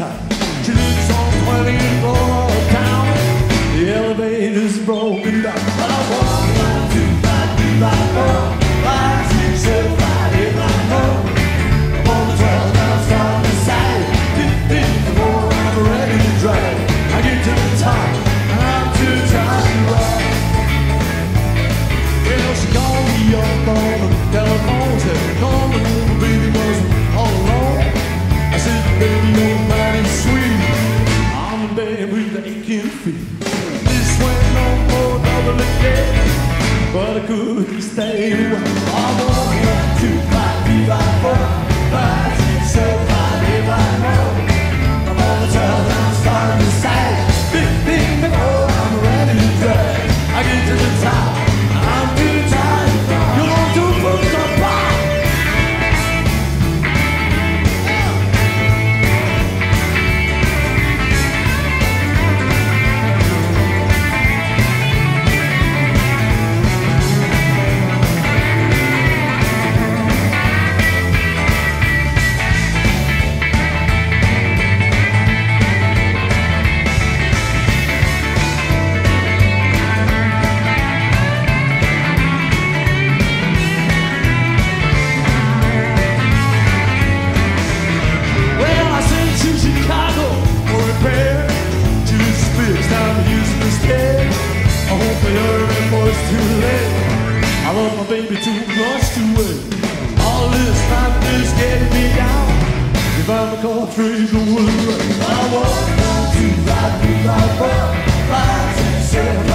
tight. She lives on 20th floor uptown. The elevator's broken down. But I walk 1, 2, 5, 3, 5, 4, 5, 6, 7, 5, 8, 9, 10. I'm on the 12th, now I'm starting to side. 15 before I'm ready to drive. I get to the top, and I'm too tired to ride. Well, she called me up on the telephone, said, "Come on, baby, wasn't all alone." I said, "Baby, you're mighty sweet. I'm in bed with the aching feet." This went on for another day, but I couldn't stay away. I'm on 1, 2, 5, 3, 5, 4, 5, 6, 7, 5, 8, 9, 10. I'm on the 12th, now I'm starting to sag. 15 before I'm ready to drag. I get to the top, I'm too tired. You're going to put some pop. I hope they heard it before it's too late. I love my baby too much to wait. All this time is getting me down. If I'm a country, the wood. I walk 1, 2, 5, 3, 5, 4, 5, 6, 7, 8.